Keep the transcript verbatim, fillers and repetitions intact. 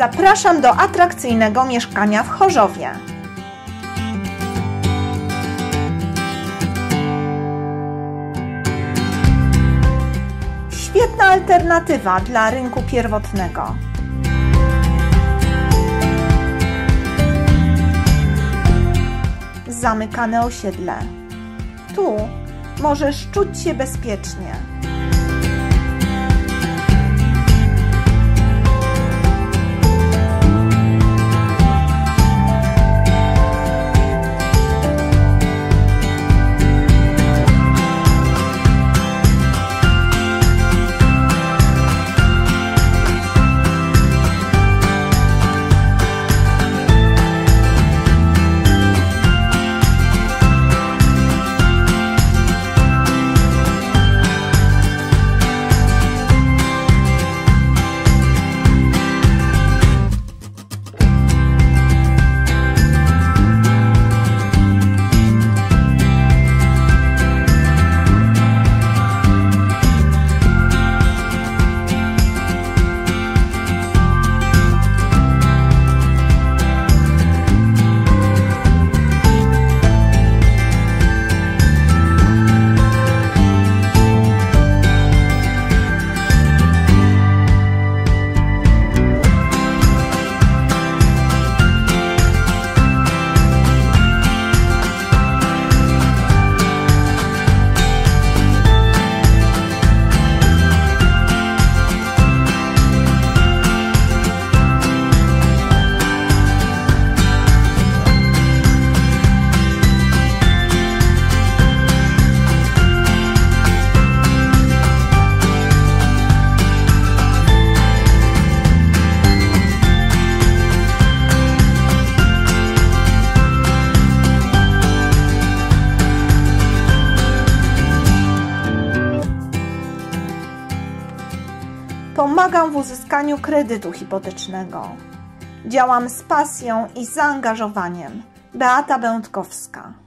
Zapraszam do atrakcyjnego mieszkania w Chorzowie. Świetna alternatywa dla rynku pierwotnego. Zamykane osiedle. Tu możesz czuć się bezpiecznie. Pomagam w uzyskaniu kredytu hipotecznego. Działam z pasją i zaangażowaniem. Beata Będkowska.